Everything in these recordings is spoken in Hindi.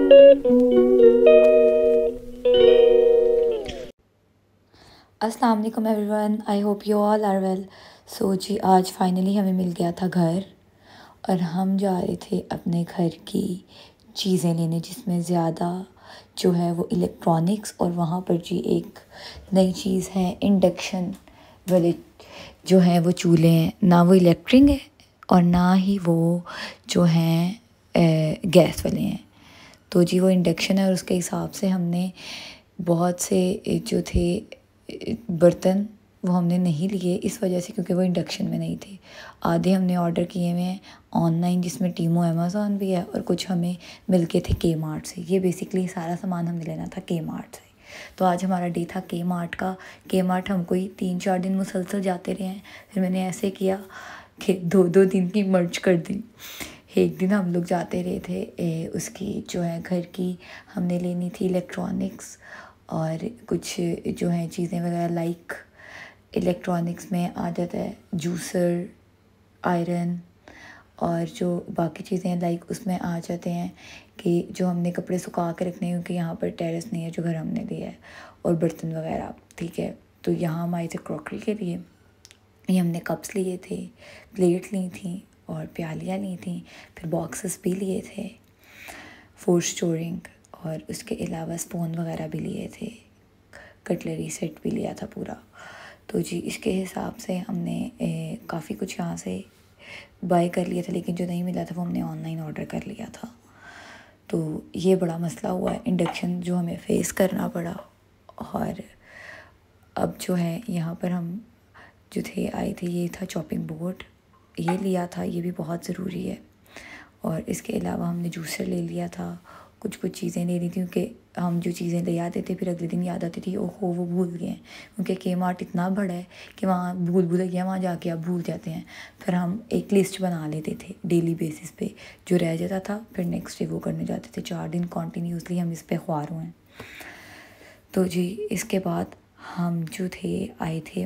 अस्सलाम वालेकुम everyone, I hope you all are well. So जी आज फाइनली हमें मिल गया था घर और हम जा रहे थे अपने घर की चीज़ें लेने, जिसमें ज़्यादा जो है वो इलेक्ट्रॉनिक्स, और वहाँ पर जी एक नई चीज़ है इंडक्शन वाले जो है वो चूल्हे हैं। ना वो इलेक्ट्रिक है और ना ही वो जो हैं गैस वाले हैं। तो जी वो इंडक्शन है और उसके हिसाब से हमने बहुत से जो थे बर्तन वो हमने नहीं लिए इस वजह से, क्योंकि वो इंडक्शन में नहीं थे। आधे हमने ऑर्डर किए हुए हैं ऑनलाइन, जिसमें टीमो अमेज़ॉन भी है, और कुछ हमें मिल के थे के मार्ट से। ये बेसिकली सारा सामान हमने लेना था के मार्ट से। तो आज हमारा डे था के मार्ट का। के मार्ट हम कोई 3-4 दिन मुसलसल जाते रहे हैं। फिर मैंने ऐसे किया कि 2-2 दिन की मर्ज कर दी। एक दिन हम लोग जाते रहे थे उसकी जो है घर की हमने लेनी थी इलेक्ट्रॉनिक्स और कुछ जो है चीज़ें वगैरह, लाइक इलेक्ट्रॉनिक्स में आ जाता है जूसर, आयरन, और जो बाकी चीज़ें लाइक उसमें आ जाते हैं कि जो हमने कपड़े सुखा के रखने हैं, क्योंकि यहाँ पर टेरेस नहीं है जो घर हमने लिया है, और बर्तन वगैरह। ठीक है, तो यहाँ हम आए थे क्रॉकरी के लिए। ये हमने कप्स लिए थे, प्लेट ली थी और प्यालियाँ ली थी, फिर बॉक्सेस भी लिए थे फॉर स्टोरिंग, और उसके अलावा स्पून वगैरह भी लिए थे, कटलरी सेट भी लिया था पूरा। तो जी इसके हिसाब से हमने काफ़ी कुछ यहाँ से बाय कर लिया था, लेकिन जो नहीं मिला था वो हमने ऑनलाइन ऑर्डर कर लिया था। तो ये बड़ा मसला हुआ है इंडक्शन जो हमें फ़ेस करना पड़ा। और अब जो है यहाँ पर हम जो थे आए थे, ये था चॉपिंग बोर्ड, ये लिया था, ये भी बहुत ज़रूरी है। और इसके अलावा हमने जूसर ले लिया था, कुछ चीज़ें ले ली थी, क्योंकि हम जो चीज़ें ले आते थे फिर अगले दिन याद आती थी ओहो वो भूल गए हैं, क्योंकि के मार्ट इतना बड़ा है कि वहाँ भूल गया, वहाँ जाके आप भूल जाते हैं। फिर हम एक लिस्ट बना लेते थे डेली बेसिस पे, जो रह जाता था फिर नेक्स्ट डे वो करने जाते थे। 4 दिन कॉन्टीन्यूसली हम इस पर ख्वार हुए हैं। तो जी इसके बाद हम जो थे आए थे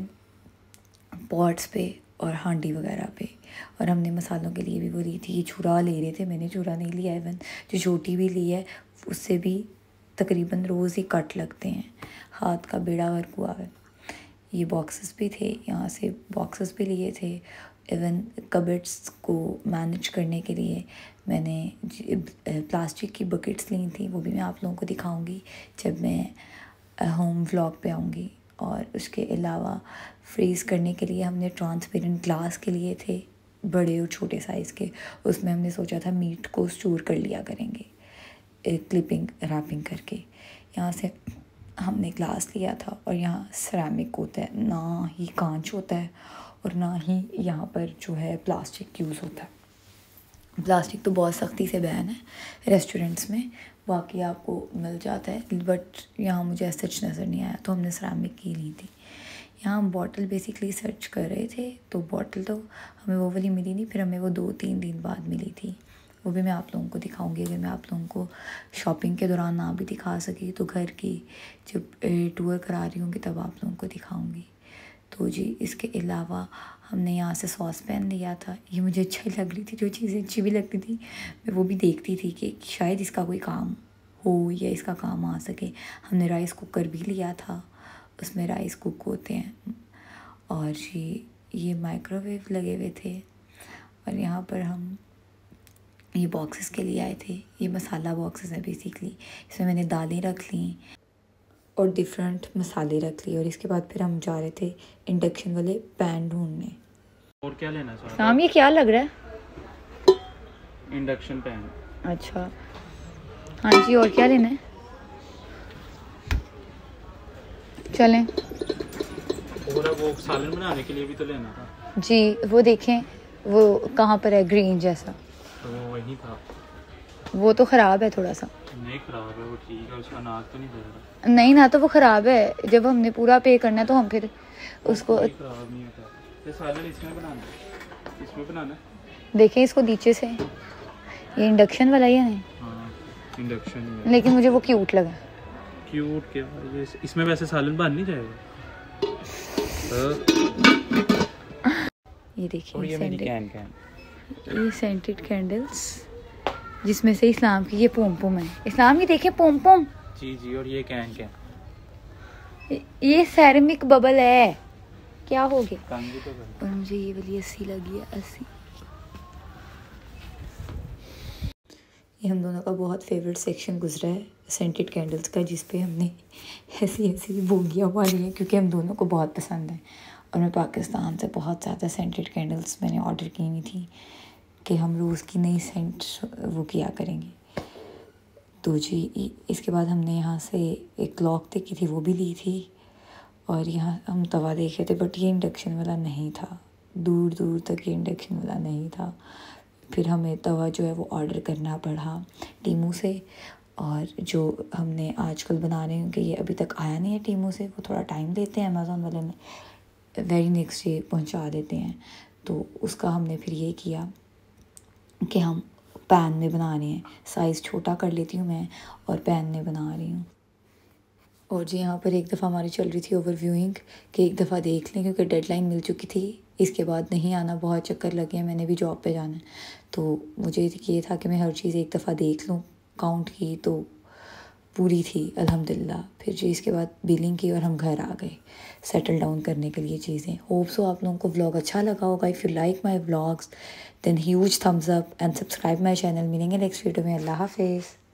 पॉट्स पे और हांडी वगैरह पे, और हमने मसालों के लिए भी वो ली थी। ये छुरा ले रहे थे, मैंने छुरा नहीं लिया। इवन जो छोटी भी ली है उससे भी तकरीबन रोज़ ही कट लगते हैं, हाथ का बेड़ा गर्क हुआ है। ये बॉक्सेस भी थे, यहाँ से बॉक्सेस भी लिए थे। इवन कबर्ड्स को मैनेज करने के लिए मैंने प्लास्टिक की बकेट्स ली थी, वो भी मैं आप लोगों को दिखाऊंगी जब मैं होम व्लॉग पे आऊँगी। और उसके अलावा फ्रीज़ करने के लिए हमने ट्रांसपेरेंट ग्लास के लिए थे, बड़े और छोटे साइज़ के। उसमें हमने सोचा था मीट को स्टोर कर लिया करेंगे क्लिपिंग रैपिंग करके। यहाँ से हमने ग्लास लिया था, और यहाँ सिरेमिक होता है, ना ही कांच होता है और ना ही यहाँ पर जो है प्लास्टिक यूज़ होता है। प्लास्टिक तो बहुत सख्ती से बैन है रेस्टोरेंट्स में, बाकी आपको मिल जाता है, बट यहाँ मुझे सच नज़र नहीं आया, तो हमने सिरेमिक की ली थी। यहाँ हम बॉटल बेसिकली सर्च कर रहे थे, तो बॉटल तो हमें वो वाली मिली नहीं, फिर हमें वो 2-3 दिन बाद मिली थी। वो भी मैं आप लोगों को दिखाऊंगी, अगर मैं आप लोगों को शॉपिंग के दौरान ना भी दिखा सकी तो घर की जब टूर करा रही होंगी तब आप लोगों को दिखाऊंगी। तो जी इसके अलावा हमने यहाँ से सॉस पैन लिया था, ये मुझे अच्छी लग रही थी, जो चीज़ें अच्छी भी लगती थी मैं वो भी देखती थी कि शायद इसका कोई काम हो या इसका काम आ सके। हमने राइस कुकर भी लिया था, उसमें राइस कुक होते हैं। और ये माइक्रोवेव लगे हुए थे। और यहाँ पर हम ये बॉक्सेस के लिए आए थे, ये मसाला बॉक्सेस है बेसिकली, इसमें मैंने दालें रख ली और डिफरेंट मसाले रख लिए। और इसके बाद फिर हम जा रहे थे इंडक्शन वाले पैन ढूंढने। और क्या लेना चाहते हैं? शाम ये क्या लग रहा है? Induction pan. अच्छा हाँ जी, और क्या लेना है? चलें। और वो सालन बनाने के लिए भी तो लेना था जी, वो देखें वो कहाँ पर है, ग्रीन जैसा, तो वो वही था। वो तो ख़राब है थोड़ा सा। नहीं ख़राब है, वो ठीक है, उसका नाक तो नहीं दे रहा। नहीं ना, तो वो ख़राब है, जब हमने पूरा पे करना है तो हम फिर उसको ख़राब नहीं होता। ये सालन इसमें बनाना है, इसमें बनाना है। देखें इसको नीचे से, ये इंडक्शन वाला ही है नहीं? हाँ इंडक्शन में, लेकिन मुझे वो क्यूट लगा। क्यूट के इसमें वैसे सालन बन नहीं जाएगा। ये देखिए ये सेंटेड कैंडल्स, जिसमें से इस्लाम की ये पोम पोम है। इस्लाम की देखे पोम पोम, जी जी। और ये कैन क्या? ये सेरेमिक बबल है, क्या हो गया? कांगी तो कर। और मुझे ये वाली 80 लगी है, 80। ये हम दोनों का बहुत फेवरेट सेक्शन गुजरा है सेंटेड कैंडल्स का, जिस पे हमने ऐसी ऐसी बोगियाँ मारी हैं क्योंकि हम दोनों को बहुत पसंद है। और मैं पाकिस्तान से बहुत ज़्यादा सेंटेड कैंडल्स मैंने ऑर्डर की हुई थी कि हम रोज़ की नई सेंट वो किया करेंगे। तो जी इसके बाद हमने यहाँ से एक क्लॉक देखी थी, वो भी ली थी। और यहाँ हम तवा देखे थे, बट ये इंडक्शन वाला नहीं था, दूर दूर तक ये इंडक्शन वाला नहीं था। फिर हमें तवा जो है वो ऑर्डर करना पड़ा टीमू से। और जो हमने आजकल बना रहे हैं कि ये अभी तक आया नहीं है टीमू से, वो थोड़ा टाइम लेते हैं, अमेज़ोन वाले ने वेरी नेक्स्ट डे पहुंचा देते हैं। तो उसका हमने फिर ये किया कि हम पैन में बना रहे हैं। साइज़ छोटा कर लेती हूँ मैं और पैन में बना रही हूँ। और जी यहाँ पर एक दफ़ा हमारी चल रही थी ओवरव्यूइंग कि एक दफ़ा देख लें, क्योंकि डेडलाइन मिल चुकी थी, इसके बाद नहीं आना, बहुत चक्कर लगे हैं, मैंने भी जॉब पे जाना है। तो मुझे ये था कि मैं हर चीज़ एक दफ़ा देख लूँ, काउंट की तो पूरी थी अल्हम्दुलिल्लाह। फिर जी इसके बाद बिलिंग की और हम घर आ गए सेटल डाउन करने के लिए चीज़ें। होप सो आप लोगों को व्लॉग अच्छा लगा होगा। If you like my vlogs then huge thumbs up and subscribe my channel. मिलेंगे नेक्स्ट वीडियो में। अल्लाह हाफिज़।